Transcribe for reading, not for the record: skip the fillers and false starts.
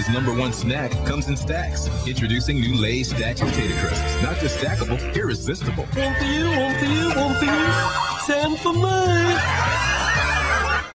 America's #1 snack comes in Stax. Introducing new Lay's Stax potato crisps. Not just stackable, irresistible. One for you, one for you, one for you. 10 for me.